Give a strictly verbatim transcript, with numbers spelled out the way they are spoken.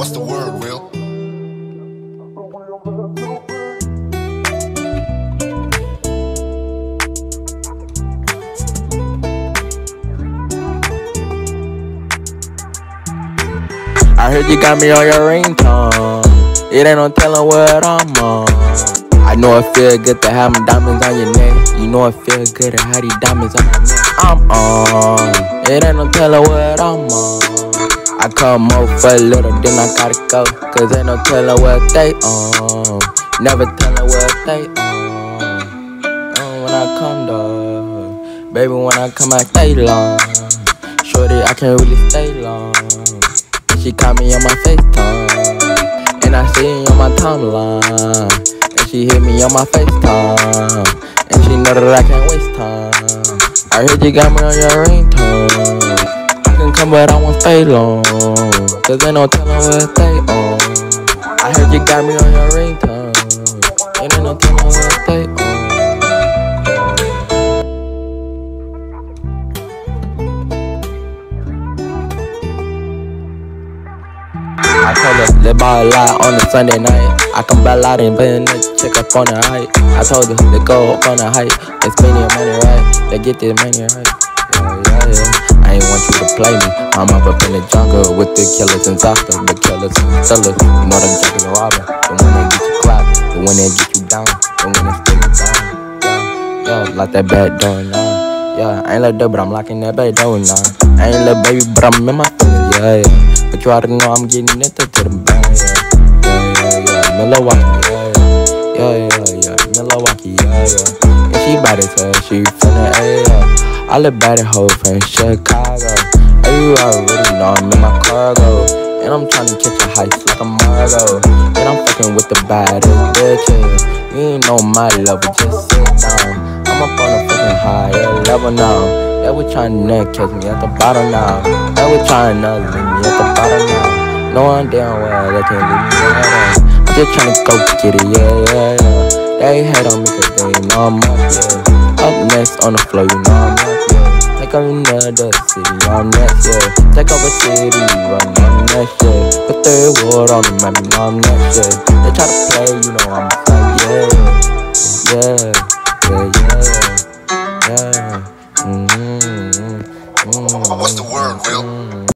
What's the word, Will? I heard you got me on your ringtone. It ain't no telling what I'm on. I know it feel good to have my diamonds on your neck. You know it feel good to have these diamonds on my neck. I'm on. It ain't no telling what I'm on. I come over for a little, then I gotta go. Cause ain't no telling what they on. Never telling what they on. Oh, when I come though, baby, when I come I stay long. Shorty, I can't really stay long. She caught me on my FaceTime, and I see it on my timeline. And she hit me on my FaceTime, and she know that I can't waste time. I heard you got me on your ringtone. I can come but I won't stay long, cause ain't no telling what they on. I heard you got me on your ringtone, ain't no telling what they on. I told her, let's buy a lot on a Sunday night. I can buy a lot and pay a check up on the height. I told her, let's go up on the height. Let's spend your money right. Let's get this money right. Yeah, yeah, yeah. I ain't want you to play me. I'm up up in the jungle with the killers and Zasta. The killers and sellers. You know them junkies and robbing. The one that get you clapped. The one that get you down. The one that stick you down. Yeah, yeah, like that bad door now. Yeah, I ain't let that, but I'm locking that bad door now. I ain't let baby, but I'm in my feelings. Yeah, yeah. But you already know I'm getting into to the band, yeah. Yeah, yeah, yeah, Milwaukee, yeah, yeah. Yeah, yeah, yeah, Milwaukee, yeah, yeah. And she bad as hell, she from the A, yeah. All the baddest hoes from Chicago. Hey, you already know I'm in my cargo. And I'm tryna catch a heist like a Margo. And I'm fucking with the baddest bitches. You ain't know my level, just sit down. I'm up on a fucking higher level now. They were tryna catch me at the bottom now. They were tryna leave me at the bottom now. Knowing damn well they can't leave me at all. I'm just tryna go get it, yeah, yeah, yeah. They hate on me cause they know I'm up, yeah. Up next on the floor, you know I'm up, yeah. Take over another city, I'm next, yeah. Take over city, right now I'm next, yeah. Put the wood on the map, you know I'm next, yeah. They try to play, you know I'm like, yeah, yeah, yeah, yeah, yeah, yeah. Mm-hmm. What's the word, Will?